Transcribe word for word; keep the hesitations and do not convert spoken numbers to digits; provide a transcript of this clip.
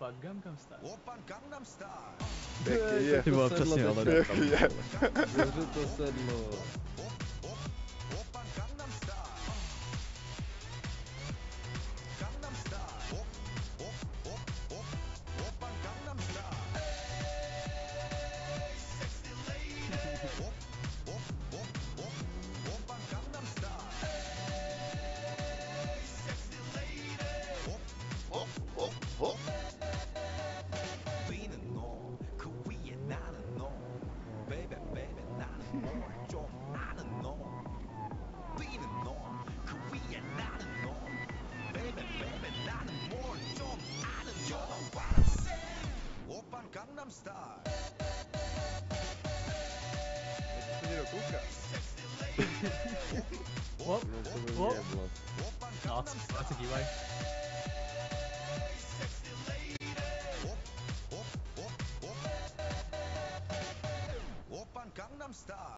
Opa Gangnam Style. Opa Gangnam Style. Pěkný je. Ty vole, přesně, ale Pěkný je. Dobře to sedlo. Opa Gangnam Style. Gangnam Style. Op, op, op, op. Opa Gangnam Style. Hey, sexy lady. Op, op, op, op. Opa Gangnam Style. Hey, sexy lady. Op, op, op, op. 우리는 너, 그 위에 나는 너. Baby, baby, 나는 뭘 좀 아는 너. 우리는 너, 그 위에 나는 너. Baby, baby, 나는 뭘 좀 아는 너. You know what I'm saying? 오빤 강남 스타일. Někdo kouká. Sexy lady. Op, No to by op. mě bylo. 오빤 No, 강남 co 스타일. se dívaj. Sexy lady. Op, op, op, op. 오빤 강남 스타일.